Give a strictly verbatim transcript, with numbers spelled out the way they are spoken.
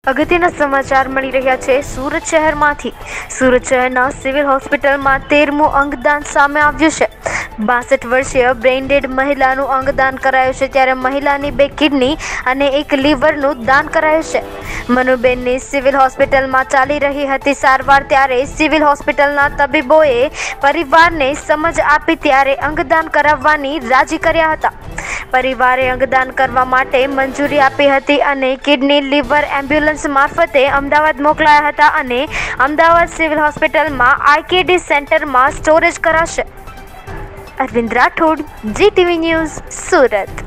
અગત્યના સમાચાર મળી રહ્યા છે સુરત શહેરમાંથી। સુરત શહેરના સિવિલ હોસ્પિટલમાં તેરમું અંગદાન સામે આવ્યું છે। બાસઠ વર્ષીય બ્રેઇન ડેડ મહિલાનું અંગદાન કરાયું છે, ત્યારે મહિલાની બે કિડની અને એક લીવરનું દાન કરાયું છે। મનુબેનની સિવિલ હોસ્પિટલમાં ચાલી રહી હતી સારવાર, ત્યારે સિવિલ હોસ્પિટલના તબીબોએ પરિવારને સમજ આપી ત્યારે અંગદાન કરાવવાની રાજી કર્યા હતા। પરિવારે અંગદાન કરવા માટે મંજૂરી આપી હતી અને કિડની લીવર એમ્બ્યુલન્સ મારફતે અમદાવાદ મોકલાયા હતા અને અમદાવાદ સિવિલ હોસ્પિટલમાં આઈકેડી સેન્ટરમાં સ્ટોરેજ કરાશે। Arvind Rathod, G TV news, Surat.